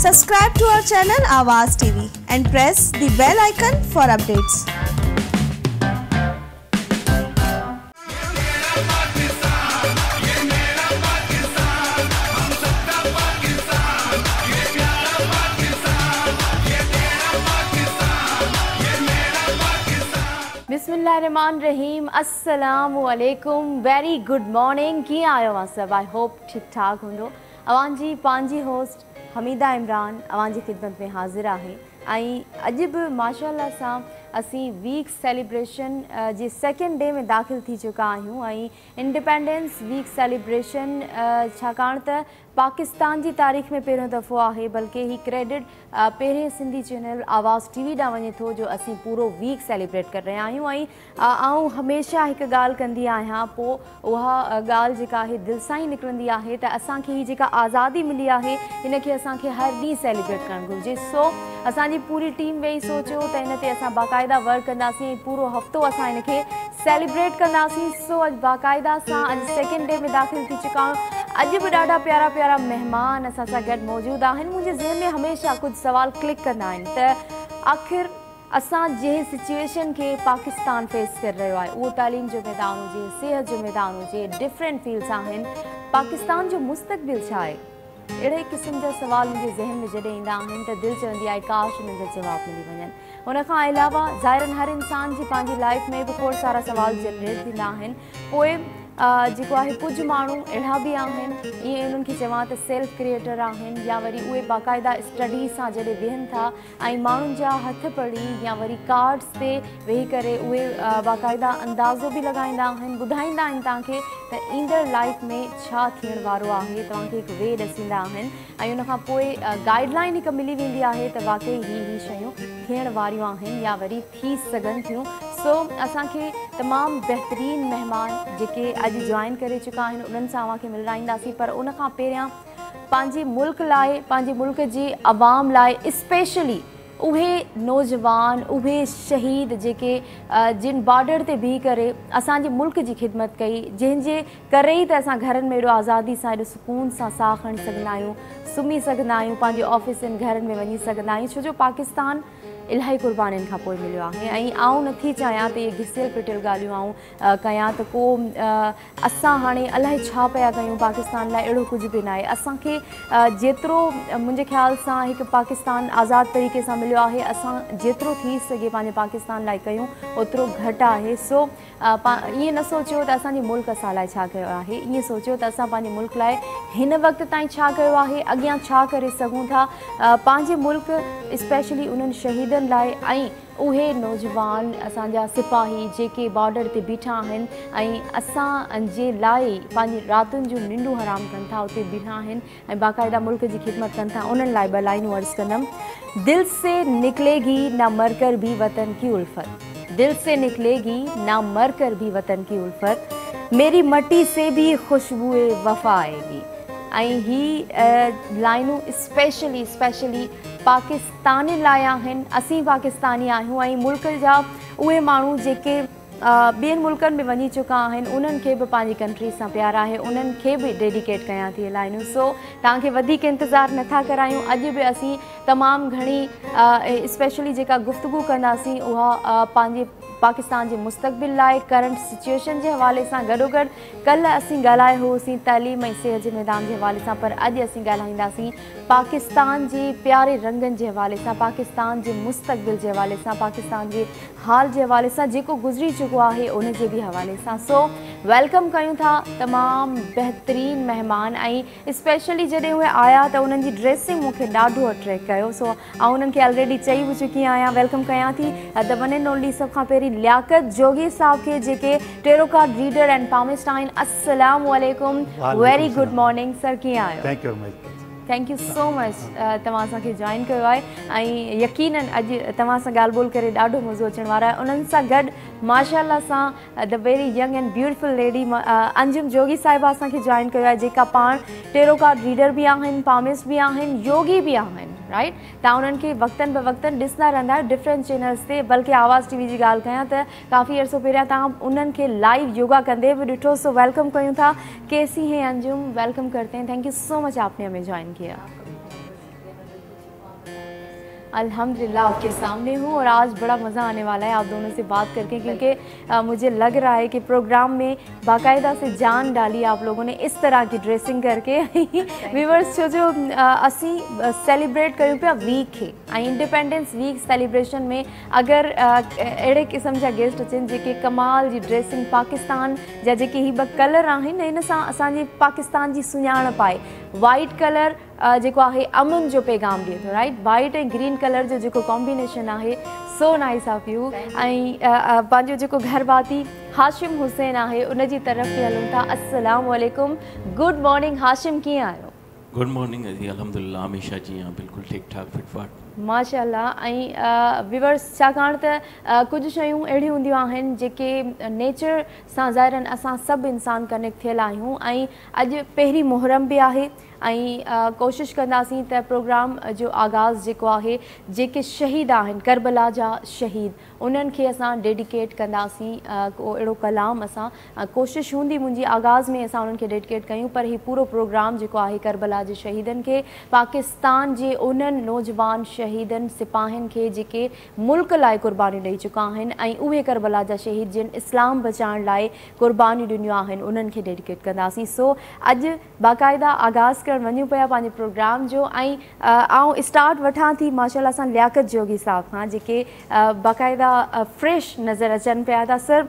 Subscribe to our channel Awaaz TV and press the bell icon for updates. बिस्मिल्लाहिर्रहमानिर्रहीम अस्सलामु अलैकुम very good morning कीअं आहियो मां सभु आई होप ठीक ठाक हूंदो अवांजी पंहिंजी होस्ट हमीदा इमरान अवांजी खिदमत में हाज़िर आहे अॼु बि माशाअल्लाह सां असीं वीक सेलिब्रेशन जे सेकेंड डे में दाख़िल थी चुका आहियूं इंडिपेंडेंस वीक सेलिब्रेशन छाकाणि त पाकिस्तान की तारीख़ में पहिरियों दफ़ो आहे बल्कि ही क्रेडिट पहिरें सिंधी चैनल आवाज़ टीवी ॾांहुं वञे थो जो असीं पूरो वीक सेलिब्रेट कर रहा आहियूं आऊं हमेशह हिकु ॻाल्हि कंदी आहियां पोइ उहा ॻाल्हि जेका आहे दिलि सां ई निकिरंदी आहे त असांखे ही जेका आज़ादी मिली आहे हिनखे असांखे हर ॾींहुं सेलिब्रेट करणु घुरिजे सो असांजी पूरी टीम वेही सोचियो त हिन ते असां बाक़ाइदा वर्क कंदासीं पूरो हफ़्तो असां हिनखे सेलिब्रेट कंदासीं सो अॼु बाक़ाइदा सां अॼु सेकेंड डे में दाख़िल थी चुका आहियूं अॼु बि ॾाढा प्यारा प्यारा मेहमान असां सां गॾु मौजूदु आहिनि मुंहिंजे ज़हन में हमेशह कुझु सवाल क्लिक कंदा आहिनि त आख़िर असां जंहिं सिचुएशन के पाकिस्तान फेस कर रहियो आहे उहो तालीम जो मैदान हुजे सिहत जो मैदान हुजे डिफरेंट फील्ड्स आहिनि पाकिस्तान जो मुस्तक़बिल छा आहे अहिड़े क़िस्म जा सवाल मुंहिंजे ज़हन में जॾहिं ईंदा आहिनि त दिलि चवंदी आहे काश उन्हनि जा जवाब मिली वञनि उनखां अलावा ज़ाहिरनि हर इंसान जी पंहिंजी लाइफ में बि खोड़ सारा सवाल जनरेट थींदा आहिनि पोइ जेको आहे कुझु माण्हू अहिड़ा बि आहिनि ईअं उन्हनि खे चवां त सेल्फ क्रिएटर आहिनि या वरी उहे बाक़ाइदा स्टडी सां जॾहिं वेहनि था ऐं माण्हुनि जा हथ पढ़ी या वरी कार्ड्स ते वेही करे उहे बाक़ाइदा अंदाज़ो बि लॻाईंदा आहिनि ॿुधाईंदा आहिनि तव्हांखे त ईंदड़ लाइफ में छा थियण वारो आहे तव्हांखे हिकु वे ॾसींदा आहिनि ऐं उनखां पोइ गाइडलाइन हिकु मिली वेंदी आहे त वाक़ई ही शयूं थियण वारियूं आहिनि या वरी थी सघनि थियूं सो असांखे तमामु बहितरीन महिमान जेके अॼु जॉइन करे चुका आहिनि उन्हनि सां अव्हांखे मिलाईंदासीं पर उनखां पहिरियां पंहिंजे मुल्क लाइ पंहिंजे मुल्क जी अवाम लाइ स्पेशली उहे नौजवान उहे शहीद जेके जिन बॉर्डर ते बीह करे असांजे मुल्क जी ख़िदमत कई जंहिंजे करे ई त असां घरनि में एॾो आज़ादी सां एॾो सुकून सां साह खणी सघंदा आहियूं सुम्ही सघंदा आहियूं पंहिंजे ऑफिसनि घरनि में वञी सघंदा आहियूं छो जो पाकिस्तान इलाही क़ुर्बानीनि खां पोइ मिलियो आहे ऐं आउं नथी चाहियां त इहे घिसियल पिटियल ॻाल्हियूं आऊं कयां त को असां हाणे अलाए छा पिया कयूं पाकिस्तान लाइ अहिड़ो कुझु बि न आहे असांखे जेतिरो मुंहिंजे ख़्याल सां हिकु पाकिस्तान आज़ादु तरीक़े सां मिलियो आहे असां जेतिरो थी सघे पंहिंजे पाकिस्तान लाइ कयूं ओतिरो घटि आहे सो ईअं न सोचियो त असांजे मुल्क असां लाइ छा कयो आहे ईअं सोचियो त असां पंहिंजे मुल्क लाइ हिन वक़्त ताईं छा कयो आहे अॻियां छा करे सघूं था पंहिंजे मुल्क स्पेशली उन्हनि शहीदनि लाइ ऐं उहे नौजवान असांजा सिपाही जेके बॉर्डर ते बीठा आहिनि ऐं असांजे लाइ पंहिंजी रातियुनि जूं निंडूं हराम कनि था उते बीठा आहिनि ऐं बाक़ाइदा मुल्क जी ख़िदमत कनि था उन्हनि लाइ ॿ लाइनूं अर्ज़ु कंदमि दिल से निकलेगी ना मरकर भी वतन की उल्फत दिल से निकलेगी ना मरकर भी वतन की उल्फत मेरी मट्टी से भी खुशबुए वफा आएगी ऐं ही लाइनूं स्पेशली पाकिस्तानी लाइ आहिनि असीं पाकिस्तानी आहियूं ऐं मुल्क जा उहे माण्हू जेके ॿियनि मुल्कनि में वञी चुका आहिनि उन्हनि खे बि पंहिंजी कंट्री सां प्यार आहे उन्हनि खे बि डेडिकेट कयां थी लाइनूं सो तव्हांखे वधीक इंतज़ारु नथा करायूं अॼु बि असीं तमामु घणी स्पेशली जेका गुफ़्तगू कंदासीं उहा पंहिंजे पाकिस्तान जे मुस्तक़बिल लाइ करंट सिचुएशन जे हवाले सां गॾोगॾु कल्ह असीं ॻाल्हाए हुओसीं तालीम ऐं सिहत जे मैदान जे हवाले सां पर अॼु असीं ॻाल्हाईंदासीं पाकिस्तान जे प्यारे रंगनि जे हवाले सां पाकिस्तान जे मुस्तक़बिल जे हवाले सां पाकिस्तान जे हाल जे हवाले सां जेको गुज़री चुको आहे उन जे बि हवाले सां सो वेलकम कयूं था तमामु बहितरीन महिमान ऐं स्पेशली जॾहिं उहे आया त उन्हनि जी ड्रेसिंग मूंखे ॾाढो अट्रैक्ट कयो सो आउं उन्हनि खे ऑलरेडी चई बि चुकी आहियां वेलकम कयां थी द वन एंड ओनली सभ खां पहिरीं लियाकत जोगी साहब के JK tarot card reader and palmist आहिनि अस्सलामु अलैकुम वेरी गुड मॉर्निंग सर कीअं आहियो थैंक यू सो मच तव्हां असांखे जॉइन कयो आहे ऐं यकीनन अॼु तव्हां सां ॻाल्हि ॿोल करे ॾाढो मज़ो अचण वारो आहे उन्हनि सां गॾु माशाअल्लाह सां the very young and beautiful lady Anjum Jogi साहिबा असांखे जॉइन कयो आहे जेका पाण टेरो कार्ड रीडर बि आहिनि पामिस्ट बि आहिनि योगी बि आहिनि राइट तव्हां उन्हनि खे वक़्तनि ब वक़्तनि ॾिसंदा रहंदा आहियो डिफरेंट चैनल्स ते बल्कि आवाज़ टीवी जी ॻाल्हि कयां त काफ़ी अर्सो पहिरियां तव्हां उन्हनि खे लाइव योगा कंदे बि ॾिठो सो वेलकम कयूं था कैसी हैं अंजुम वेलकम करते हैं थैंक यू सो मच आपने हमें ज्वाइन किया अल्हम्दुलिल्लाह आपके सामने हूँ और आज बड़ा मज़ा आने वाला है आप दोनों से बात करके, क्योंकि मुझे लग रहा है कि प्रोग्राम में बाकायदा से जान डाली आप लोगों ने इस तरह की ड्रेसिंग करके। व्यूअर्स जो असी सेलिब्रेट करूँ पिया वीक है इंडिपेंडेंस वीक सेलिब्रेशन में अगर अड़े किस्म जा गेस्ट अचन जेके कमाल जी ड्रेसिंग पाकिस्तान जा जेके ही कलर आहिनि इन सां असांजी पाकिस्तान जी सुञाणप आहे। वाइट कलर जेको आहे अमन जो पैगाम ॾिए थो, राइट। वाइट ऐं ग्रीन कलर जो जेको कॉम्बिनेशन आहे सो नाइस ऑफ यू। ऐं पंहिंजो जेको घरवाती हाशिम हुसैन आहे उन जी तरफ़ बि हलूं था। अस्सलाम वालेकुम, गुड मॉर्निंग हाशिम, कीअं आहियो? गुड मॉर्निंग जी, अल्हम्दुलिल्लाह हमेशा जी हाँ बिल्कुल ठीक ठाक फिटफाट माशाल्लाह। ऐं व्यूअर्स छाकाणि त कुझु शयूं अहिड़ियूं हूंदियूं आहिनि जेके नेचर सां ज़ाहिरनि असां सभु इंसान कनेक्ट थियल आहियूं। ऐं अॼु पहिरीं मुहर्रम बि आहे ऐं कोशिशि कंदासीं त प्रोग्राम जो आगाज़ जेको आहे जेके शहीद आहिनि करबला जा शहीद उन्हनि खे असां डेडिकेट कंदासीं। को अहिड़ो कलाम असां कोशिशि हूंदी मुंहिंजी आगाज़ में असां उन्हनि खे डेडिकेट कयूं, पर हीउ पूरो प्रोग्राम जेको आहे करबला जे शहीदनि खे, पाकिस्तान जे उन्हनि नौजवान शहीदनि सिपाहियुनि खे जेके मुल्क लाइ क़ुर्बानी ॾेई चुका आहिनि ऐं उहे करबला जा शहीद जिन इस्लाम बचाइण लाइ क़ुर्बानी ॾिनियूं आहिनि उन्हनि खे डेडिकेट कंदासीं। सो अॼु बाक़ाइदा आगाज़ करणु वञूं पिया पंहिंजे प्रोग्राम जो। ऐं आउं स्टार्ट वठां थी माशाल्लाह सां लियाकत जोगी साहब खां जेके बाक़ाइदा फ्रेश नज़र अचनि पिया था। सर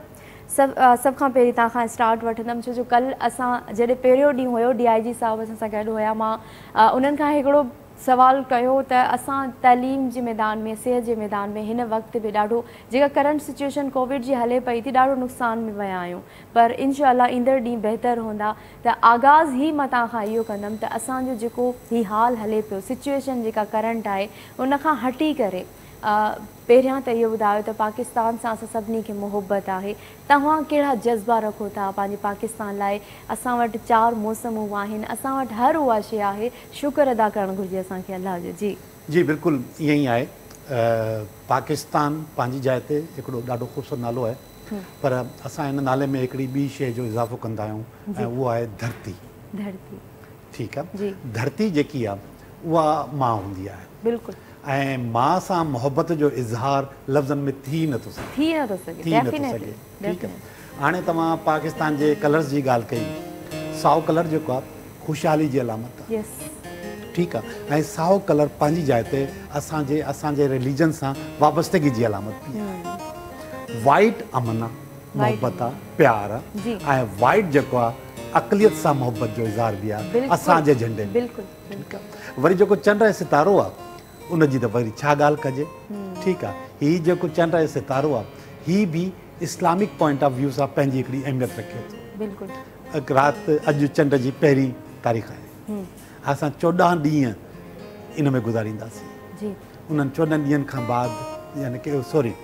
सभ खां पहिरीं तव्हां खां स्टार्ट वठंदमि, छो जो कल्ह असां जॾहिं पहिरियों ॾींहुं हुयो DIG साहब असां सां गॾु हुया, मां उन्हनि खां हिकिड़ो सवाल कयो त असां तइलीम जे मैदान में सिहत जे मैदान में हिन वक़्त बि ॾाढो जेका करंट सिचुएशन कोविड जी हले पई थी ॾाढो नुक़सान में विया आहियूं, पर इंशाअल्लाह ईंदड़ ॾींहुं बहितर हूंदा। त आगाज़ ई मां तव्हां खां इहो कंदमि त असांजो जेको हीउ हाल हले पियो सिचुएशन जेका करंट आहे उन खां हटी करे पहिरियां त इहो ॿुधायो त पाकिस्तान सां असां सभिनी खे मुहबत आहे, तव्हां कहिड़ा जज़्बा रखो था पंहिंजे पाकिस्तान लाइ? असां वटि 4 मौसमूं आहिनि, असां वटि हर उहा शइ आहे, शुक्र अदा करणु घुरिजे असांखे अलाह जो। जी जी बिल्कुलु ईअं ई आहे। पाकिस्तान पंहिंजी जाइ ते हिकिड़ो ॾाढो ख़ूबसूरत नालो आहे, पर असां हिन नाले में हिकिड़ी ॿी शइ जो इज़ाफ़ो कंदा आहियूं ऐं उहो आहे धरती। धरती ठीकु आहे। धरती जेकी आहे उहा मां हूंदी आहे, बिल्कुलु। ऐं मां सां मोहबत जो इज़हार लफ़्ज़नि में थी नथो सघे। ठीकु आहे। हाणे तव्हां पाकिस्तान जे कलर्स जी ॻाल्हि कई, साओ कलर जेको आहे ख़ुशहाली जी अलामत आहे। ठीकु आहे। ऐं साओ कलर पंहिंजी जाइ ते असांजे रिलीजन सां वाबस्तगी जी अलामत बि आहे। वाइट अमन आहे, मोहबत आहे, प्यार आहे। ऐं वाइट जेको आहे अक़लियत सां मोहबत जो इज़हार बि आहे असांजे झंडे में। ठीकु आहे। वरी जेको चंड ऐं सितारो आहे उनजी त वरी छा ॻाल्हि कजे। ठीकु आहे। हीउ जेको चंड ऐं सितारो आहे हीउ बि इस्लामिक पॉइंट ऑफ व्यू सां पंहिंजी हिकिड़ी अहमियत रखे थो। बिल्कुलु। राति अॼु चंड जी पहिरीं तारीख़ आहे, असां 14 ॾींहं इन में गुज़ारींदासीं। उन्हनि 14 ॾींहंनि खां बाद यानी की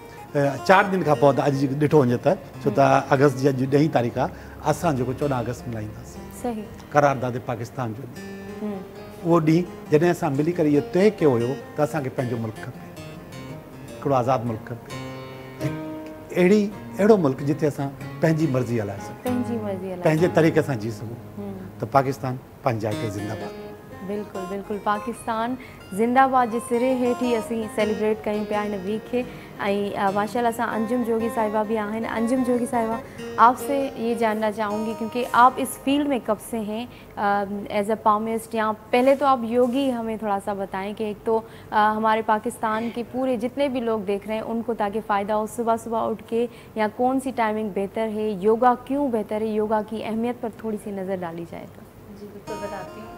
4 ॾींहंनि खां पोइ अॼु ॾिठो वञे त छो त अगस्त जी अॼु 10 तारीख़ आहे, असां जेको 14 अगस्त मल्हाईंदासीं करारदाद पाकिस्तान जो ॾींहुं। उहो ॾींहुं जॾहिं असां मिली करे इहो तइ कयो हुयो त असांखे पंहिंजो मुल्क खपे, हिकिड़ो आज़ादु मुल्क खपे, अहिड़ो मुल्क जिते असां पंहिंजी मर्ज़ी हलाए सघूं, पंहिंजे तरीक़े सां जी सघूं। त पाकिस्तान पंहिंजी जाइ ते ज़िंदाबाद। बिल्कुलु बिल्कुलु, पाकिस्तान ज़िंदाबाद जे सिरे हेठि असीं सेलिब्रेट कयूं पिया हिन वीक खे। ऐं माशाल्लाह सां अंजुम जोगी साहिबा भी आहिनि। अंजुम जोगी साहिबा, आपसे ये जानना चाहूँगी क्योंकि आप इस फील्ड में कब से हैं एज अ पामिस्ट, या पहले तो आप योगी हमें थोड़ा सा बताएं कि एक तो हमारे पाकिस्तान के पूरे जितने भी लोग देख रहे हैं उनको ताकि फ़ायदा हो, सुबह सुबह उठ के या कौन सी टाइमिंग बेहतर है, योगा क्यों बेहतर है, योगा की अहमियत पर थोड़ी सी नज़र डाली जाए तो। जी बिल्कुल बताती हूँ।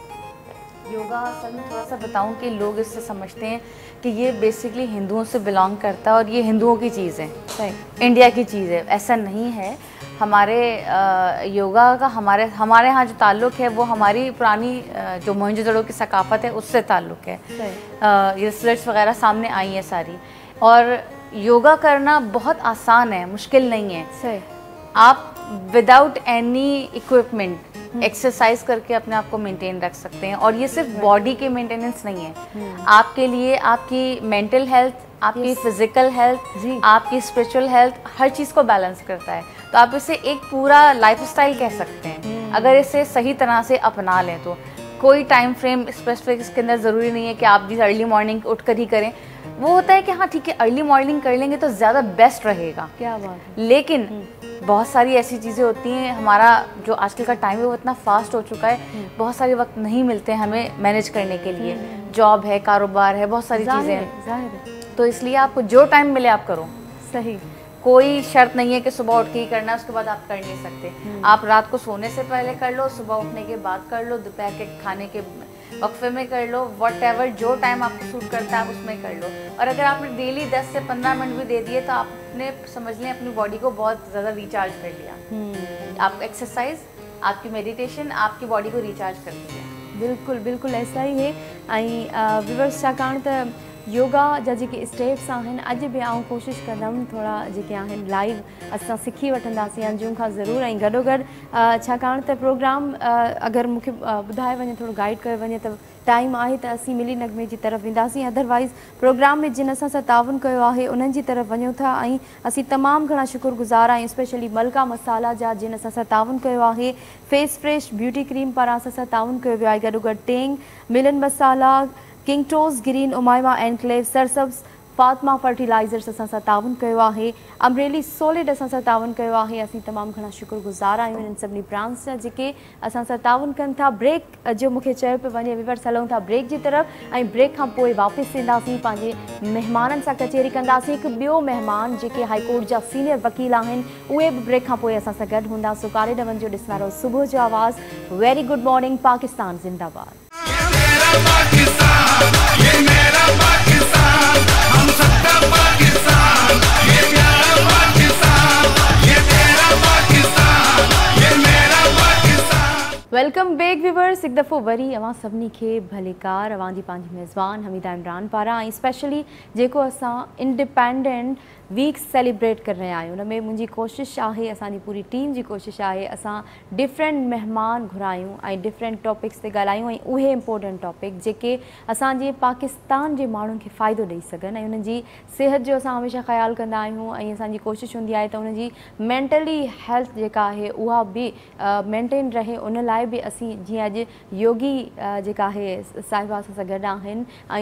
योगा असल में थोड़ा सा बताऊं कि लोग इससे समझते हैं कि ये बेसिकली हिंदुओं से बिलोंग करता है और ये हिंदुओं की चीज़ है, इंडिया की चीज़ है। ऐसा नहीं है। हमारे योगा का हमारे यहाँ जो ताल्लुक़ है वो हमारी पुरानी जो मोहनजोदड़ो की सकाफ़त है उससे ताल्लुक़ है। ये रिसर्च वगैरह सामने आई है सारी। और योगा करना बहुत आसान है, मुश्किल नहीं है। आप विदाउट एनी इक्विपमेंट एक्सरसाइज करके अपने आप को मेंटेन रख सकते हैं। और ये सिर्फ बॉडी के मेंटेनेंस नहीं है, आपके लिए आपकी मेंटल हेल्थ, आपकी फिजिकल हेल्थ, आपकी स्पिरिचुअल हेल्थ, हर चीज़ को बैलेंस करता है। तो आप इसे एक पूरा लाइफस्टाइल कह सकते हैं अगर इसे सही तरह से अपना लें तो। कोई टाइम फ्रेम स्पेसिफिक इसके अंदर ज़रूरी नहीं है कि आप जिस अर्ली मॉर्निंग उठ कर ही करें। वो होता है कि हाँ ठीक है, अर्ली मॉर्निंग कर लेंगे तो ज़्यादा बेस्ट रहेगा। क्या बात है। लेकिन बहुत सारी ऐसी चीज़ें होती हैं, हमारा जो आजकल का टाइम है वो इतना फास्ट हो चुका है, बहुत सारे वक्त नहीं मिलते हैं हमें मैनेज करने के लिए। जॉब है, कारोबार है, बहुत सारी चीज़ें हैं, जाहिर है। तो इसलिए आपको जो टाइम मिले आप करो। सही। कोई शर्त नहीं है कि सुबह उठ के ही करना है, उसके बाद आप कर नहीं सकते। आप रात को सोने से पहले कर लो, सुबह उठने के बाद कर लो, दोपहर के खाने के वक्फे में कर लो, व्हाटएवर जो टाइम आपको सूट करता है आप उसमें कर लो। और अगर आपने डेली 10 से 15 मिनट भी दे दिए तो आपने समझ लें अपनी बॉडी को बहुत ज़्यादा रिचार्ज कर लिया। आप एक्सरसाइज, आपकी मेडिटेशन आपकी बॉडी को रिचार्ज करती है। बिल्कुल बिल्कुल ऐसा ही है। ऐं व्यूअर्स, छाकाणि त योगा जा जेके स्टेप्स आहिनि, अॼु बि आउं कोशिशि कंदमि थोरा जेके आहिनि लाइव असां सिखी वठंदासीं अंजुम खां ज़रूरु। ऐं गॾोगॾु छाकाणि त प्रोग्राम अगरि मूंखे ॿुधाए वञे, थोरो गाइड कयो वञे त टाइम आहे त असीं मिली नगमे जी तरफ़ वेंदासीं। अदरवाइज़ प्रोग्राम में जिन असां सां ताउन कयो आहे उन्हनि जी तरफ़ वञूं था। ऐं असीं तमामु घणा शुक्रगुज़ार आहियूं, स्पेशली मलका मसाला जा जिन असां सां ताउन कयो आहे। फेस फ्रेश ब्यूटी क्रीम पारां असां सां ताउन कयो वियो आहे। गॾोगॾु Tang, Milan Masala, king toss green, Umaima enclave, सरसब्स, फातिमा फर्टिलाइज़र्स असां सां ताउन कयो आहे। अमरेली सॉलिड असां सां ताउन कयो आहे। असीं तमामु घणा शुक्रगुज़ार आहियूं इन्हनि सभिनी ब्रांड्स जा जेके असां सां ताउन कनि था। ब्रेक जो मूंखे चयो पियो वञे, व्यूअर्स हलूं था ब्रेक जी तरफ़ ऐं ब्रेक खां पोइ वापसि ईंदासीं, पंहिंजे महिमाननि सां कचहरी कंदासीं। हिकु ॿियो महिमान जेके हाई कोर्ट जा सीनियर वकील आहिनि उहे बि ब्रेक खां पोइ असां सां गॾु हूंदा। सो कारे न वञिजो, ॾिसंदा रहो सुबुह जो आवाज़। वेरी गुड मॉर्निंग पाकिस्तान ज़िंदाबाद। ये मेरा पाकिस्तान, हम सबका पाकिस्तान, ये प्यारा पाकिस्तान, ये तेरा पाकिस्तान, ये मेरा पाकिस्तान। वेलकम बैक व्यूअर्स, हिकु दफ़ो वरी अवां सभिनी खे भलेकार। अवां जी पंहिंजी मेज़बान हमीदा इमरान पारां ऐं स्पेशली जेको असां इंडिपेंडेंट वीक सेलिब्रेट कर रहे आहियूं, उन में मुंहिंजी कोशिशि आहे, असांजी पूरी टीम जी कोशिशि आहे असां डिफरेंट महिमान घुरायूं ऐं डिफरेंट टॉपिक्स ते ॻाल्हायूं ऐं उहे इम्पोर्टेंट टॉपिक जेके असांजे पाकिस्तान जे माण्हुनि खे फ़ाइदो ॾेई सघनि ऐं उन्हनि जी सिहत जो असां हमेशह ख़्यालु कंदा आहियूं। ऐं असांजी कोशिशि हूंदी आहे त उन जी मेंटली हेल्थ जेका आहे उहा बि मेंटेन रहे। उन लाइ बि असीं जीअं अॼु योगी जेका आहे साहिबा असां सां गॾु आहिनि।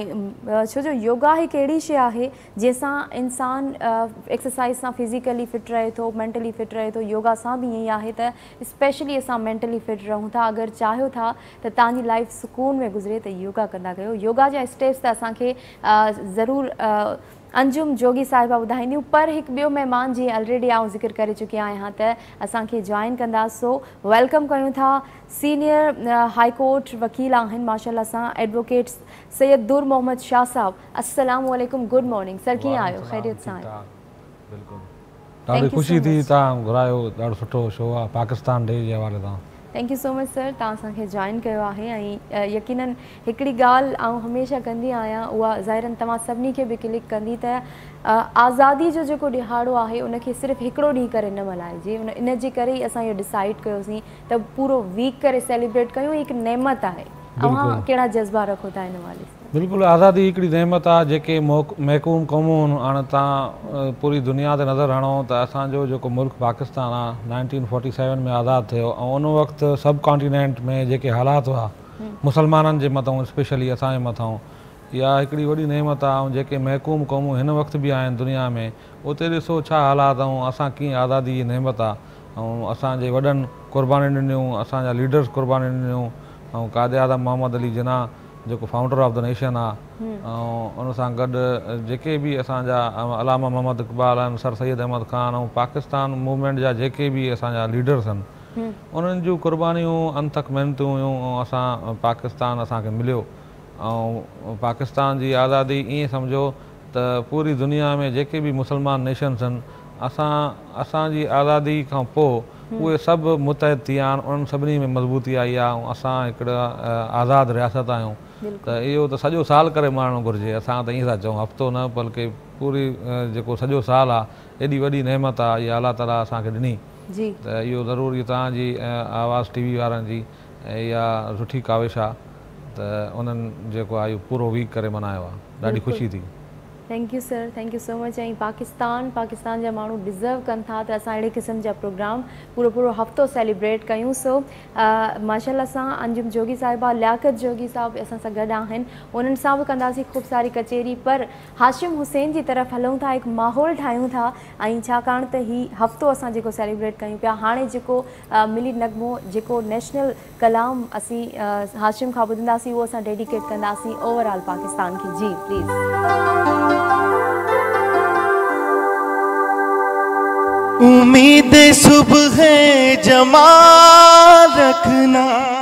ऐं छो जो योगा हिकु अहिड़ी शइ आहे जंहिंसां इंसान एक्सरसाइज सां फिज़िकली फिट रहे थो, मेंटली फिट रहे थो। योगा सां बि ईअं ई आहे त स्पेशली असां मेंटली फिट रहूं था। अगरि चाहियो था त तव्हांजी लाइफ सुकून में गुज़रे त योगा कंदा कयो। योगा जा स्टेप्स त असांखे ज़रूरु अंजुम जोगी साहिबा ॿुधाईंदियूं, पर हिकु ॿियो महिमान जीअं ऑलरेडी आउं ज़िक्र करे चुकी आहियां त असांखे जॉइन कंदा। सो वेलकम कयूं था सीनियर हाई कोर्ट वकील आहिनि माशाल्लाह सां, एडवोकेट सैयद दूर मोहम्मद शाह साहब। अस्सलाम वालेकुम, गुड मॉर्निंग सर, कीअं आहियो? ख़ैरियत सां आहियो? बिल्कुलु, ॾाढी ख़ुशी थी तव्हां घुरायो, ॾाढो सुठो शो आहे पाकिस्तान डे जे हवाले सां। Thank you so much sir, तव्हां असांखे जॉइन कयो आहे। ऐं यकीनन हिकिड़ी ॻाल्हि आउं हमेशह कंदी आहियां, उहा ज़ाहिरन तव्हां सभिनी खे बि क्लिक कंदी त आज़ादी जो जेको ॾिहाड़ो आहे उनखे सिर्फ़ु हिकिड़ो ॾींहुं करे न मल्हाइजे। इन जे करे ई असां इहो डिसाइड कयोसीं त पूरो वीक करे सेलिब्रेट कयूं। हिकु नेमत आहे। तव्हां कहिड़ा जज़्बा रखो था हिन हवाले सां? बिल्कुलु, आज़ादी हिकिड़ी नेमत आहे। जेके महकूम क़ौमूं हाणे तव्हां पूरी दुनिया ते नज़र हणो त असांजो जेको मुल्क पाकिस्तान आहे 1947 में आज़ादु थियो ऐं उन वक़्तु सब कॉन्टिनेंट में जेके हालात हुआ मुसलमाननि जे मथां स्पेशली असांजे मथां, इहा हिकिड़ी वॾी नेमत आहे। ऐं जेके महकूम क़ौमूं हिन वक़्तु बि आहिनि दुनिया में, उते ॾिसो छा हालात ऐं असां कीअं आज़ादी जी नेमत आहे। ऐं असांजे वॾनि क़ुर्बानी ॾिनियूं, असांजा लीडर्स क़ुर्बानी ॾिनियूं। ऐं कायदे आज़म मोहम्मद अली जिन्ना जेको फाउंडर ऑफ द नेशन आहे, ऐं उन सां गॾु जेके बि असांजा अलामा मोहम्मद इक़बाल आहिनि, सर सैयद अहमद ख़ान ऐं पाकिस्तान मूवमेंट जा जेके बि असांजा लीडर्स आहिनि, उन्हनि जूं क़ुर्बानियूं अनथक महिनतूं हुयूं ऐं असां पाकिस्तान असांखे मिलियो। ऐं पाकिस्तान जी आज़ादी ईअं सम्झो त पूरी दुनिया में जेके बि मुसलमान नेशन्स आहिनि, असांजी आज़ादी खां पोइ उहे सभु मुतहद थी विया आहिनि। उन्हनि सभिनी में मज़बूती आई आहे ऐं असां हिकिड़ा आज़ादु रियासत आहियूं। त इहो त सॼो साल करे मञणु घुरिजे। असां त ईअं था चऊं हफ़्तो न, बल्कि पूरी जेको सॼो साल आहे, एॾी वॾी नेमत आहे इहा अलाह ताला असांखे ॾिनी। त इहो ज़रूरु तव्हांजी आवाज़ टीवी वारनि जी इहा सुठी काविश आहे त उन्हनि जेको आहे इहो पूरो वीक करे मल्हायो आहे। ॾाढी ख़ुशी थी। Thank you sir, thank you so much. ऐं पाकिस्तान जा माण्हू डिज़र्व कनि था त असां अहिड़े क़िस्म जा प्रोग्राम पूरो हफ़्तो सेलिब्रेट कयूं। सो माशाल्लाह सां अंजुम जोगी साहिबा, लियाकत जोगी साहिब असां सां गॾु आहिनि, उन्हनि सां बि कंदासीं ख़ूब सारी कचेरी। पर हाशिम हुसैन जी तरफ़ हलूं था, हिकु माहौल ठाहियूं था, ऐं छाकाणि त ही हफ़्तो असां जेको सेलिब्रेट कयूं पिया, हाणे जेको मिली नगमो, जेको नेशनल कलाम असीं हाशिम खां ॿुधंदासीं, उहो असां डेडिकेट कंदासीं ओवरऑल पाकिस्तान खे। जी प्लीज़। उम्मीद सुबह जमा रखना,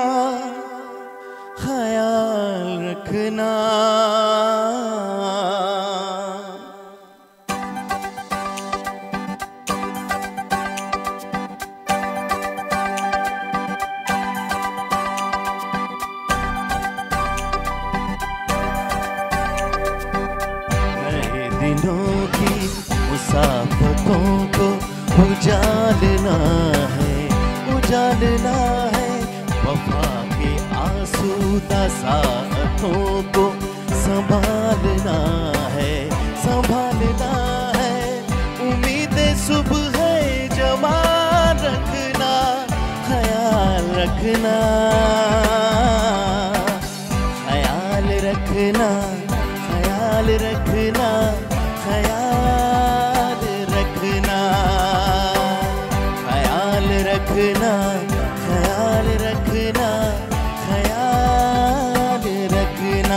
ख्याल रखना, नए दिनों की मुसाफतों को उजालना है, वफा के आसूदा साथों को संभालना है, उम्मीद सुबह जमा रखना, ख्याल रखना, ख्याल रखना, ख्याल रखना, ख्याल रखना, ख्याल रखना, ख्याल रखना, ख्याल रखना।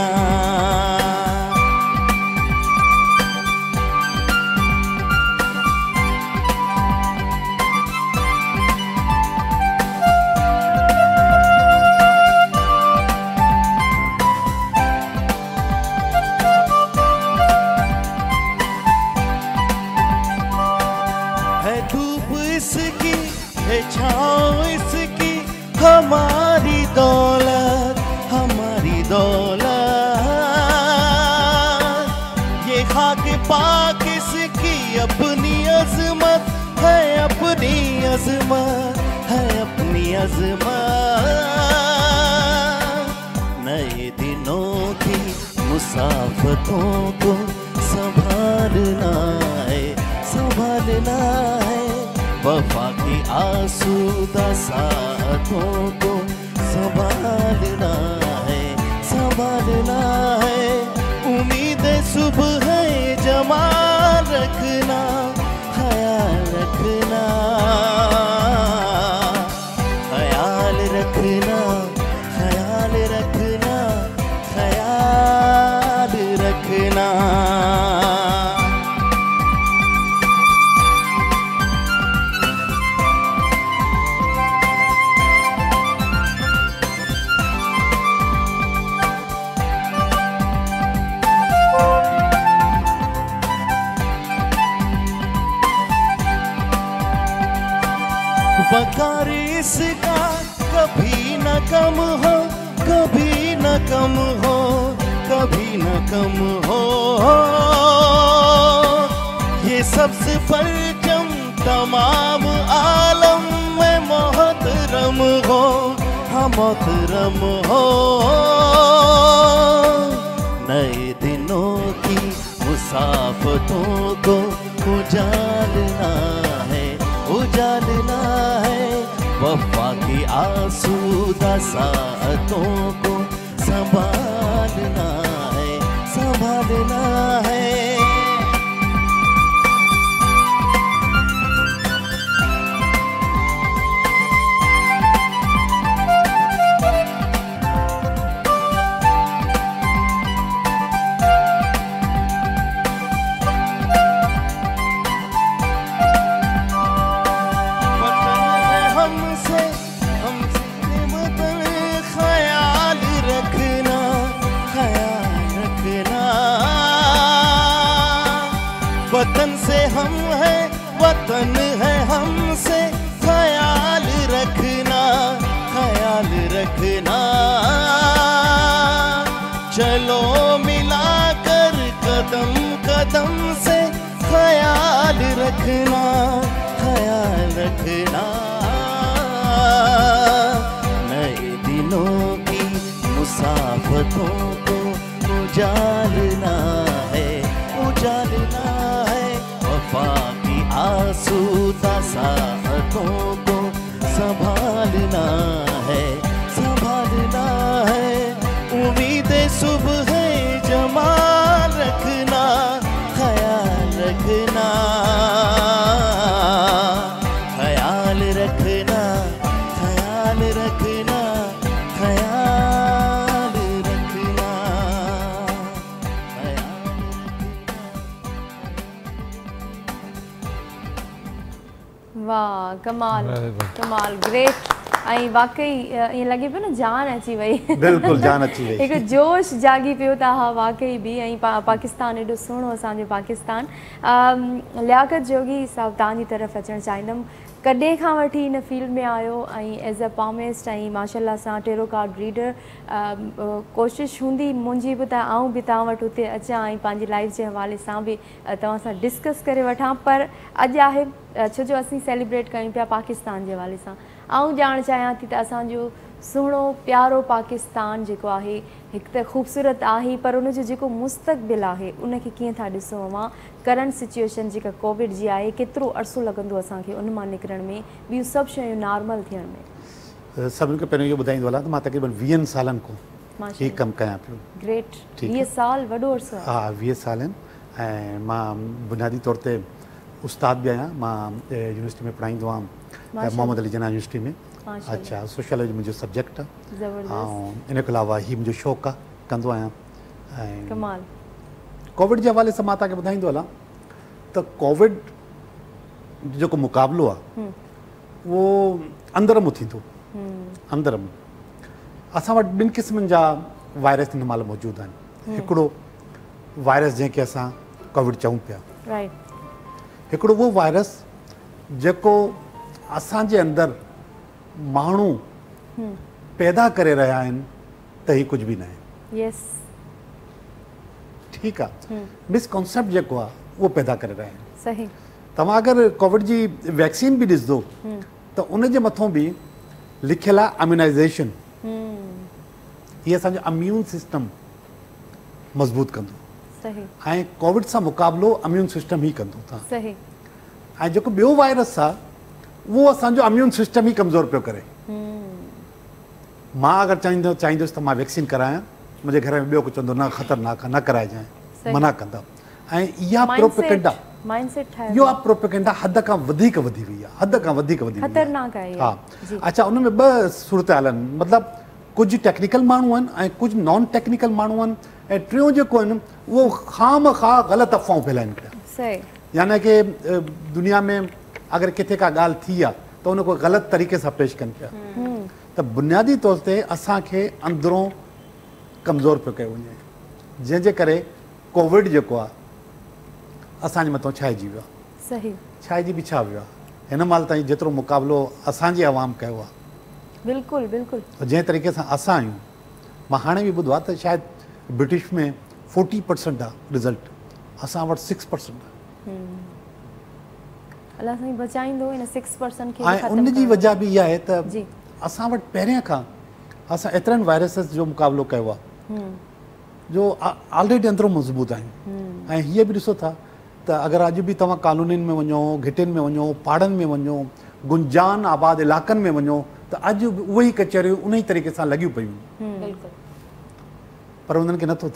है धूप इसकी, है छाँव इसकी, हमारी दौलत, हमारी दौलत। ये खाक पाक इसकी अपनी अज़मत है, अपनी अज़मत है, अपनी अज़मत। नए दिनों की मुसाफतों को संभालना है, संभालना है, वफा की आसूदा साथों को संभालना है, संभालना है, उम्मीद सुबह जमा रखना, ख्याल रखना, ख्याल रखना, ख्याल रखना, ख्याल रखना। वकार इसका कभी न कम हो, कभी न कम हो, कभी न कम हो। ये सबसे परचम तमाम आलम में मोहतरम हो, हम मोहतरम हो। नए दिनों की मुसाफतों को उजालना है, उजालना है, वफा की आसूदा साथों को संभालना है, संभालना है। वतन से हम हैं, वतन है हमसे, ख्याल रखना, ख्याल रखना। चलो मिलाकर कदम कदम से, ख्याल रखना, ख्याल रखना। नए दिनों की मुसाफतों को उजालना है, डालना है, वफा की आसूदा साहतों को संभालना है, संभालना है। उम्मीदें सुबह जमा रखना, ख्याल रखना, ख्याल रखना, ख्याल रखना, ख्याल रखना, वाह कमाल Very good. कमाल ग्रेट। ऐं वाकई ईअं लॻे पियो न जान अची वई बिल्कुलु जान अची वई। हिकु जोश जागी पियो त हा वाकई बि ऐं पाकिस्तान एॾो सुहिणो असांजो पाकिस्तान। लियाकत जोगी साहब तव्हांजी तरफ़ अचणु चाहींदमि, कॾहिं खां वठी हिन फील्ड में आयो ऐं एज़ अ पामिस्ट ऐं माशाल्लाह सां टेरो कार्ड रीडर, कोशिशि हूंदी मुंहिंजी बि त आऊं बि तव्हां वटि हुते अचां ऐं पंहिंजी लाइफ जे हवाले सां बि तव्हां सां डिस्कस करे वठां, पर अॼु आहे छो जो असीं सेलिब्रेट कयूं पिया पाकिस्तान जे हवाले सां। आऊं ॼाणणु चाहियां थी त असांजो सुहिणो प्यारो पाकिस्तान जेको आहे हिकु त ख़ूबसूरत आहे, पर उनजो जेको मुस्तक़बिल आहे उनखे कीअं था ॾिसो अवां? करंट सिचुएशन जेका कोविड जी आहे, केतिरो अरसो लॻंदो असांखे उन मां निकिरण में, ॿियूं सभु शयूं नॉर्मल थियण में? सभिनी खां पहिरियों इहो ॿुधाईंदो हलां त मां तक़रीबन 20 सालनि खां हीउ कमु कयां पियो। ग्रेट, ठीकु 20 साल वॾो अरसो आहे। हा 20 साल आहिनि ऐं मां बुनियादी तौर ते उस्ताद बि आहियां। मां यूनिवर्सिटी में पढ़ाईंदो आहियां, मोहम्मद अली जना यूनिवर्सिटी में। अच्छा, सोशियोलॉजी मुंहिंजो सब्जेक्ट आहे ऐं इन खां अलावा हीउ मुंहिंजो शौक़ु आहे, कंदो आहियां। ऐं कमाल। कोविड जे हवाले सां मां तव्हांखे ॿुधाईंदो हलां त कोविड जेको मुक़ाबिलो आहे उहो अंदरमु थींदो, अंदरमु। असां वटि ॿिनि क़िस्मनि जा वायरस हिन महिल मौजूदु आहिनि। हिकिड़ो वायरस जंहिंखे असां कोविड चऊं पिया, राइट। हिकिड़ो उहो वायरस जेको असांजे अंदरि माण्हू पैदा करे रहिया आहिनि त ही कुझु बि न आहे। यस, ठीकु आहे। मिसकॉन्सेप्ट जेको आहे उहो पैदा करे रहिया आहिनि। सही। तव्हां अगरि कोविड जी वैक्सीन बि ॾिसंदो त उनजे मथां बि लिखियलु आहे इम्यूनाइज़ेशन। हीअ असांजो इम्यून सिस्टम मज़बूत कंदो। सही। ऐं कोविड सां मुक़ाबिलो इम्यून सिस्टम ई कंदो था। सही। ऐं जेको ॿियो वायरस आहे उहो असांजो इम्यून सिस्टम ई कमज़ोर पियो करे। मां अगरि चाहींदुसि त मां वैक्सीन करायां, मुंहिंजे घर में ॿियो कुझु चवंदो न ख़तरनाक आहे, न कराइजांइ, मना कंदा। ऐं इहा प्रोपेगेंडा, इहो आहे प्रोपेगेंडा हद खां वधीक वधी वई आहे, हद खां वधीक वधी वई आहे। ख़तरनाक आहे। हा, अच्छा, उन में ॿ सूरत हाल आहिनि, मतिलबु कुझु टेक्निकल माण्हू आहिनि ऐं कुझु नॉन टेक्निकल माण्हू आहिनि, ऐं टियों जेको आहिनि उहो ख़ाम ख़ा ग़लति अफ़वाहूं फैलाइनि पिया। सही। यानी की दुनिया में अगरि किथे का ॻाल्हि थी आहे त उन कोई ग़लति तरीक़े सां पेश कनि पिया। त बुनियादी तौर ते असांखे अंदरों कमज़ोर पियो कयो वञे, जंहिंजे करे कोविड जेको आहे असांजे मथां छाइजी वियो आहे। सही। छाइजी बि छा वियो आहे, हिन महिल ताईं जेतिरो मुक़ाबिलो असांजी आवाम कयो आहे, बिल्कुलु बिल्कुलु जंहिं तरीक़े सां असां आहियूं, मां हाणे बि ॿुधो आहे त शायदि ब्रिटिश में 40% आहे रिज़ल्ट, असां वटि 6% आहे। अलाह साईं बचाईंदो इन 6% खे। ऐं उन जी वजह बि इहा आहे त असां वटि पहिरियां खां असां एतिरनि वायरसिस जो मुक़ाबिलो कयो आहे जो ऑलरेडी अंदरो मज़बूत आहिनि। ऐं हीअ बि ॾिसो था त अगरि अॼु बि तव्हां कॉलोनियुनि में वञो, घिटियुनि में वञो, पहाड़नि में वञो, गुंजान आबाद इलाइक़नि में वञो त अॼु बि उहे ई कचहरियूं उन ई तरीक़े सां लॻियूं पियूं, पर उन्हनि खे नथो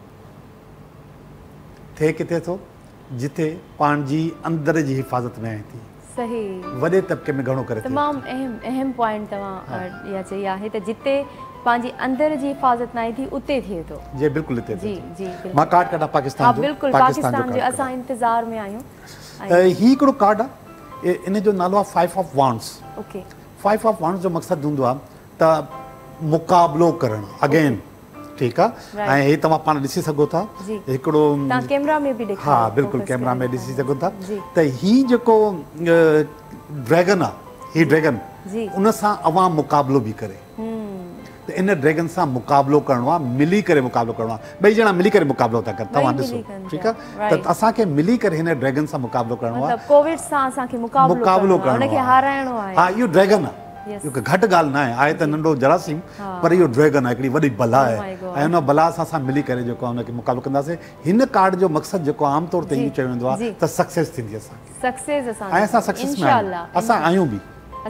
थिए किथे थो, जिथे पाण जी अंदर जी हिफ़ाज़त में आहे थी। सही। वॾे तबिके में घणो करे तमामु अहम पॉइंट तव्हां इहा चई आहे त जिते पंहिंजी अंदर जी हिफ़ाज़त न आहे थी उते थिए थो। जी बिल्कुलु हिते। जी जी मां कार्ड कढा पाकिस्तान जो। बिल्कुलु पाकिस्तान जो असां इंतज़ार में आहियूं। ही हिकिड़ो कार्ड आहे, इन जो नालो आहे 5 of wands. Okay. 5 of wands जो मक़सदु हूंदो आहे त मुक़ाबिलो करणु अगेन। ठीकु आहे। ऐं हे तव्हां पाण ॾिसी सघो था, हिकिड़ो कैमरा में बि ॾेखारियो। हा बिल्कुलु कैमरा में ॾिसी सघो था त ही जेको ड्रैगन आहे, ही ड्रैगन उन सां अवां मुक़ाबिलो बि करे, त इन ड्रैगन सां मुक़ाबिलो करिणो आहे, मिली करे मुक़ाबिलो करिणो आहे। ॿई ॼणा मिली करे मुक़ाबिलो था कनि, तव्हां ॾिसो। ठीकु आहे। त असांखे मिली करे हिन ड्रैगन सां मुक़ाबिलो करिणो आहे। कोविड सां असांखे मुक़ाबिलो करिणो आहे, उनखे हाराइणो आहे। हा, इहो ड्रैगन आहे, Yes. क्योंकि घटि ॻाल्हि न आहे त नंढो जरासीम पर इहो ड्रैगन आहे, हिकिड़ी वॾी बला आहे ऐं हुन बला सां असां मिली करे जेको आहे हुनखे मुक़ाबिलो कंदासीं। हिन कार्ड जो मक़सदु जेको आमतौर ते इहो चयो वेंदो आहे त सक्सेस थींदी असांखे, ऐं असां सक्सेस में आहियूं, असां आहियूं बि,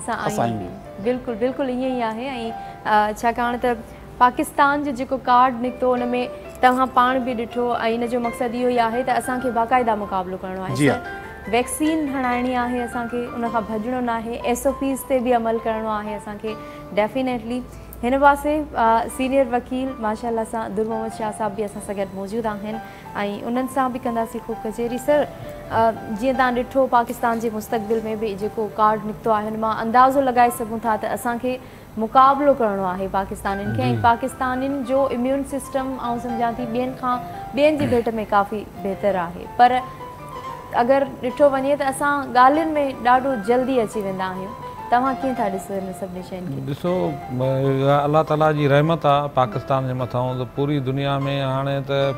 बिल्कुलु बिल्कुलु ईअं ई आहे। ऐं छाकाणि त पाकिस्तान जो जेको कार्ड निकितो उन में तव्हां पाण बि ॾिठो ऐं इन जो मक़सदु इहो ई आहे त असांखे बाक़ाइदा मुक़ाबिलो करिणो आहे। वैक्सीन हणाइणी आहे असांखे, उनखां भॼणो न आहे, SOPs ते बि अमल करिणो आहे असांखे डेफिनेटली। हिन पासे सीनियर वकील माशाअल्लाह सां दुर मोहम्मद शाह साहब बि असां सां गॾु मौजूदु आहिनि ऐं उन्हनि सां बि कंदासीं ख़ूब कचेरी। सर, जीअं तव्हां ॾिठो पाकिस्तान जे मुस्तक़बिल में बि जेको कार्ड निकितो आहे हुन मां अंदाज़ो लॻाए सघूं था त असांखे मुक़ाबिलो करिणो आहे पाकिस्तानियुनि खे, ऐं पाकिस्तानियुनि जो इम्यून सिस्टम आउं सम्झां थी ॿियनि जी भेट में काफ़ी बहितरु आहे। पर अगरि ॾिठो वञे त असां ॻाल्हियुनि में ॾाढो जल्दी अची वेंदा आहियूं। तव्हां कीअं था ॾिसो हिन सभिनी शयुनि खे? ॾिसो, अलाह ताला जी रहमत आहे पाकिस्तान जे मथां, त पूरी दुनिया में हाणे त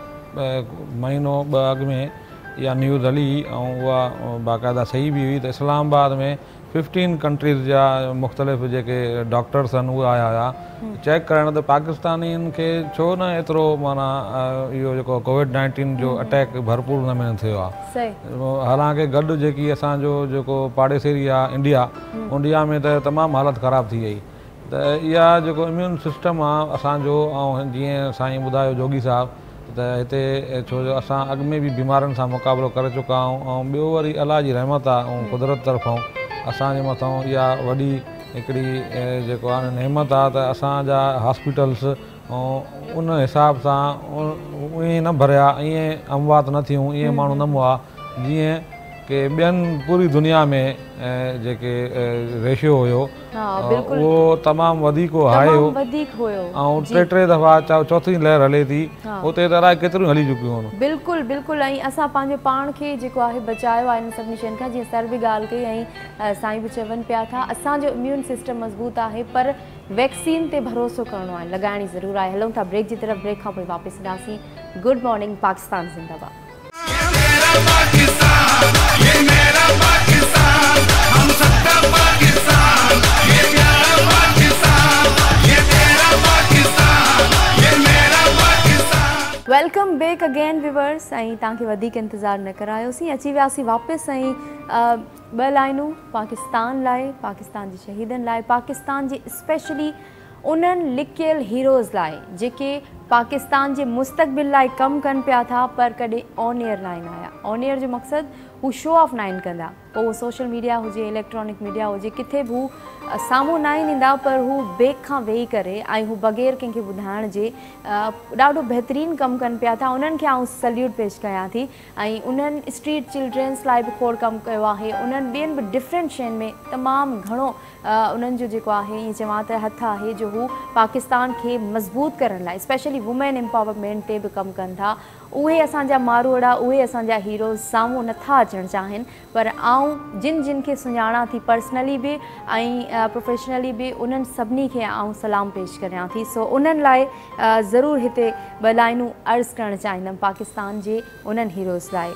महीनो 2 अॻु में इहा न्यूज़ हली ऐं उहा बाक़ाइदा सही बि हुई त इस्लामाबाद में 15 कंट्रीज़ जा मुख़्तलिफ़ जेके डॉक्टर्स आहिनि उहे आया हुआ चेक करण त पाकिस्तानियुनि खे छो न एतिरो माना इहो जेको कोविड-19 जो अटैक भरपूर नमूने थियो आहे। हालांकि गॾु जेकी असांजो जेको पाड़ेसरी आहे इंडिया में त तमामु हालति ख़राबु थी वई। त इहा जेको इम्यून सिस्टम आहे असांजो, ऐं जीअं साईं ॿुधायो जोगी साहिबु त हिते छो जो असां अॻु में बि बीमारियुनि सां मुक़ाबिलो करे चुका आहियूं, ऐं ॿियो वरी अलाह जी रहमत आहे ऐं कुदरत तरफ़ां असांजे मथां इहा वॾी हिकिड़ी जेको आहे नेमत आहे त असांजा हॉस्पिटल्स ऐं उन हिसाब सां ईअं न भरिया, ईअं अमवात न थियूं, ईअं माण्हू न मुआ जीअं की ॿियनि पूरी दुनिया में जेके रेशियो हुयो उहो तमामु वधीक हाई हुयो ऐं 3 दफ़ा चौथी लहर हले थी, उते त अलाए केतिरियूं हली चुकियूं आहिनि। बिल्कुलु बिल्कुलु, ऐं असां पंहिंजे पाण खे जेको आहे बचायो आहे इन सभिनी शयुनि खां। जीअं सर बि ॻाल्हि कई ऐं साईं बि चवनि पिया था असांजो इम्यून सिस्टम मज़बूत आहे, पर वैक्सीन ते भरोसो करिणो आहे, लॻाइणी ज़रूरु आहे। हलूं था ब्रेक जी तरफ़, ब्रेक खां पोइ वापसि ईंदासीं। गुड मॉर्निंग पाकिस्तान ज़िंदाबाद। ये मेरा पाकिस्तान, हम सबका पाकिस्तान, ये प्यारा पाकिस्तान, ये तेरा पाकिस्तान, ये मेरा Pakistan. Welcome back again viewers. ऐं तव्हांखे वधीक इंतज़ारु न करायोसीं, अची वियासीं वापसि। ऐं 2 लाइनूं पाकिस्तान लाइ, पाकिस्तान जे शहीदनि लाइ, पाकिस्तान जे स्पेशली उन्हनि लिकियल हीरोज़ लाइ जेके पाकिस्तान जे मुस्तक़बिल लाइ कमु कनि पिया था पर कॾहिं ऑन एयर न आया। ऑन एयर जो मक़सदु हू शो ऑफ न कंदा, पोइ उहो सोशल मीडिया हुजे, इलेक्ट्रॉनिक मीडिया हुजे, किथे बि हू साम्हूं न ईंदा, पर हू बेग खां वेही करे ऐं हू बग़ैर कंहिंखे ॿुधाइण जे ॾाढो बहितरीनु कमु कनि पिया था। उन्हनि खे आउं सल्यूट पेश कयां थी। ऐं उन्हनि स्ट्रीट चिल्ड्रन्स लाइ बि खोड़ कमु कयो आहे। उन्हनि ॿियनि बि डिफरेंट शयुनि में तमामु घणो उन्हनि जो जेको आहे ईअं चवां त हथु आहे जो हू पाकिस्तान खे मज़बूत करण लाइ, स्पेशली वुमेन एम्पावरमेंट ते बि कमु कनि था। उहे असांजा मारूअड़ा, उहे असांजा हीरोज़ साम्हूं नथा अचणु चाहिनि, पर आउं जिन खे सुञाणा थी पर्सनली बि ऐं प्रोफेशनली बि, उन्हनि सभिनी खे आउं सलाम पेश करियां थी। सो उन्हनि लाइ ज़रूरु हिते 2 लाइनूं अर्ज़ु करणु चाहींदमि पाकिस्तान जे उन्हनि हीरोज़ लाइ।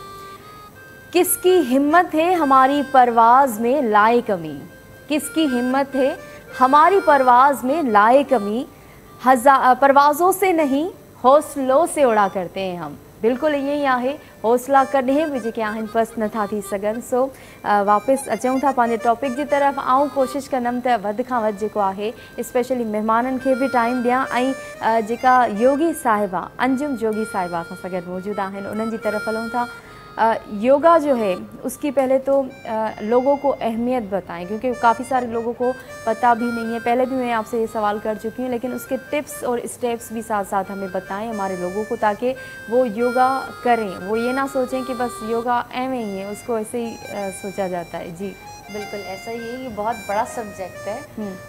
किसकी हिम्मत है हमारी परवाज़ में लाए कमी, किसकी हिम्मत है हमारी परवाज़ में लाए कमी, परवाज़ों से नहीं हौसलों से उड़ा करते हैं हम। बिल्कुलु ईअं ई आहे, हौसला कॾहिं बि जेके आहिनि पस्त नथा थी सघनि। सो वापसि अचूं था पंहिंजे टॉपिक जी तरफ़। आउं कोशिशि कंदमि त वधि खां वधि जेको आहे स्पेशली महिमाननि खे बि टाइम ॾियां ऐं जेका योगी साहिबा, अंजुम जोगी साहिबा असां सां गॾु मौजूदु आहिनि, उन्हनि जी तरफ़ हलूं था। योगा जो है उसकी पहले तो लोगों को अहमियत बताएं, क्योंकि काफ़ी सारे लोगों को पता भी नहीं है। पहले भी मैं आपसे ये सवाल कर चुकी हूँ, लेकिन उसके टिप्स और स्टेप्स भी साथ साथ हमें बताएं हमारे लोगों को, ताकि वो योगा करें, वो ये ना सोचें कि बस योगा एवं ही है, उसको ऐसे ही सोचा जाता है। जी बिल्कुल ऐसा ही है, ये बहुत बड़ा सब्जेक्ट है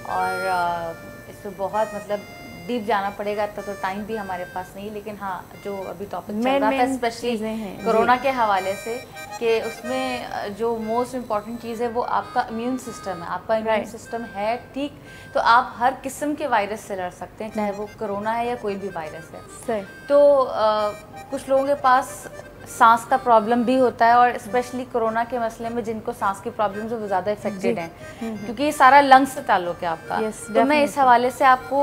और इसमें बहुत मतलब डीप जाना पड़ेगा, तो टाइम भी हमारे पास नहीं। लेकिन हाँ, जो अभी टॉपिक चल रहा था स्पेशली कोरोना के हवाले से, कि उसमें जो मोस्ट इम्पॉर्टेंट चीज़ है वो आपका इम्यून सिस्टम है। आपका इम्यून सिस्टम है ठीक, तो आप हर किस्म के वायरस से लड़ सकते हैं, चाहे वो कोरोना है या कोई भी वायरस है। तो कुछ लोगों के पास सांस का प्रॉब्लम भी होता है, और स्पेशली कोरोना के मसले में जिनको सांस की प्रॉब्लम्स है वो ज़्यादा इफेक्टेड हैं, क्योंकि ये सारा लंग्स से ताल्लुक है आपका। तो मैं इस हवाले से आपको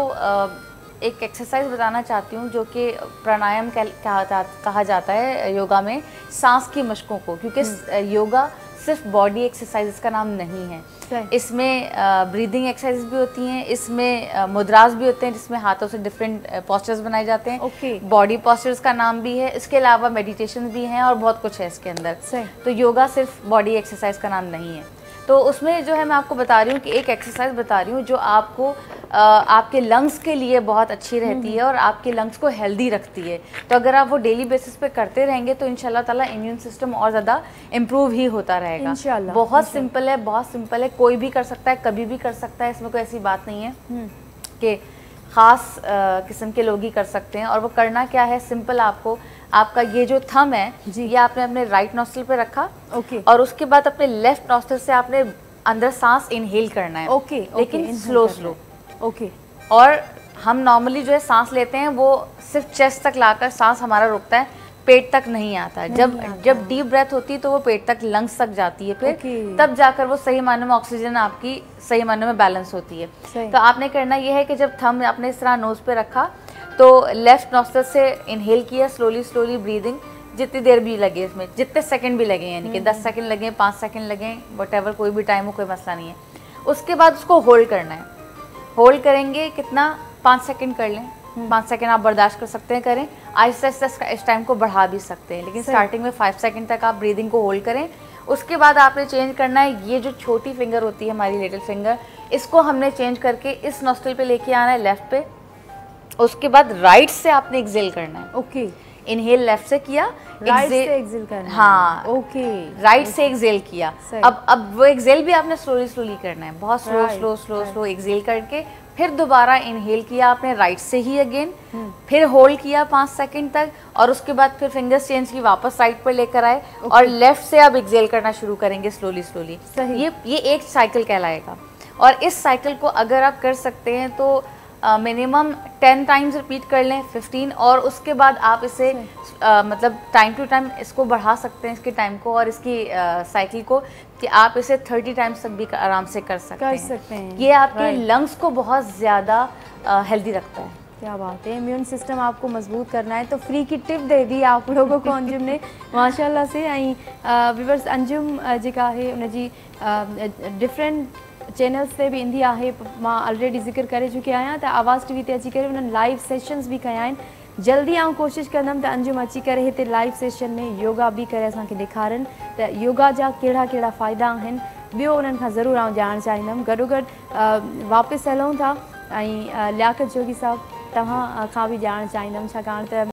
एक एक्सरसाइज बताना चाहती हूँ जो कि प्राणायाम कहा जाता है योगा में, सांस की मशकों को, क्योंकि योगा सिर्फ बॉडी एक्सरसाइज का नाम नहीं है। इसमें ब्रीदिंग एक्सरसाइज भी होती हैं, इसमें मुद्रास भी होते हैं जिसमें हाथों से डिफरेंट पोस्चर्स बनाए जाते हैं। बॉडी पोस्चर्स का नाम भी है, इसके अलावा मेडिटेशन भी हैं और बहुत कुछ है इसके अंदर। तो योगा सिर्फ बॉडी एक्सरसाइज का नाम नहीं है। तो उसमें जो है मैं आपको बता रही हूँ कि एक एक्सरसाइज बता रही हूँ जो आपको आपके लंग्स के लिए बहुत अच्छी रहती है और आपके लंग्स को हेल्दी रखती है। तो अगर आप वो डेली बेसिस पे करते रहेंगे तो इंशाल्लाह ताला इम्यून सिस्टम और ज़्यादा इम्प्रूव ही होता रहेगा। इंशाल्लाह। बहुत सिंपल है, बहुत सिंपल है, कोई भी कर सकता है, कभी भी कर सकता है, इसमें कोई ऐसी बात नहीं है कि ख़ास किस्म के लोग ही कर सकते हैं। और वो करना क्या है, सिंपल, आपका ये जो थंब है ये आपने अपने राइट नॉस्ट्रिल पे रखा, और उसके बाद अपने लेफ्ट नॉस्ट्रिल से आपने अंदर सांस इनहेल करना है, लेकिन स्लो स्लो। और हम नॉर्मली जो है सांस लेते हैं वो सिर्फ चेस्ट तक लाकर सांस हमारा रुकता है, पेट तक नहीं आता। जब डीप ब्रेथ होती है तो वो पेट तक, लंग्स तक जाती है, फिर तब जाकर वो सही मायने में ऑक्सीजन आपकी सही मायने में बैलेंस होती है। तो आपने करना ये है कि जब थंब आपने इस तरह नोज पे रखा तो लेफ्ट नॉस्ट्रिल से इनहेल किया, स्लोली स्लोली ब्रीदिंग, जितनी देर भी लगे, इसमें जितने सेकंड भी लगे, यानी कि 10 सेकंड लगे, 5 सेकंड लगे, व्हाटएवर, कोई भी टाइम हो, कोई मसला नहीं है। उसके बाद उसको होल्ड करना है। होल्ड करेंगे कितना, 5 सेकंड कर लें, 5 सेकंड आप बर्दाश्त कर सकते हैं, करें। आहिस्ता आहिस्ता इस टाइम को बढ़ा भी सकते हैं, लेकिन स्टार्टिंग में 5 सेकंड तक आप ब्रीदिंग को होल्ड करें। उसके बाद आपने चेंज करना है, ये जो छोटी फिंगर होती है हमारी लिटिल फिंगर, इसको हमने चेंज करके इस नॉस्ट्रिल पे लेके आना है, लेफ्ट पे। उसके बाद राइट से आपने एक्सेल करना है। इनहेल लेफ्ट से किया, राइट से एक्सेल करना है। हाँ, राइट से एक्सेल किया। अब वो एक्सेल भी आपने स्लोली स्लोली करना है, बहुत स्लो एक्सेल करके फिर दोबारा इनहेल किया आपने राइट से ही अगेन, फिर होल्ड किया 5 सेकंड तक, और उसके बाद फिर फिंगर्स चेंज की, वापस साइड पर लेकर आए, और लेफ्ट से आप एक्सेल करना शुरू करेंगे स्लोली स्लोली। ये एक साइकिल कहलाएगा। और इस साइकिल को अगर आप कर सकते हैं तो मिनिमम 10 टाइम्स रिपीट कर लें, 15, और उसके बाद आप इसे मतलब टाइम टू टाइम इसको बढ़ा सकते हैं, इसके टाइम को और इसकी साइकिल को, कि आप इसे 30 टाइम्स तक भी आराम से कर सकते हैं। ये आपके लंग्स को बहुत ज़्यादा हेल्दी रखता है। क्या बात है, इम्यून सिस्टम आपको मजबूत करना है तो फ्री की टिप दे दी आप लोगों को अंजुम ने माशाल्लाह से। व्यूअर्स, अंजुम जेका है उनजी डिफरेंट चैनल्स से भी ईंदी आहे, मां ऑलरेडी ज़िक्र करे चुकी आहियां त आवाज़ टीवी ते अची करे उन्हनि लाइव सेशन्स भी कया आहिनि। जल्दी आउं कोशिशि कंदमि त अंजुम अची करे हिते लाइव सेशन में योगा भी करे असांखे ॾेखारनि त योगा जा कहिड़ा कहिड़ा फ़ाइदा आहिनि, ॿियो उन्हनि खां ज़रूरु आउं ॼाणणु चाहींदमि। गॾोगॾु वापसि हलूं था ऐं लियाकत जोगी साहब तव्हां खां बि ॼाणणु चाहींदमि, छाकाणि त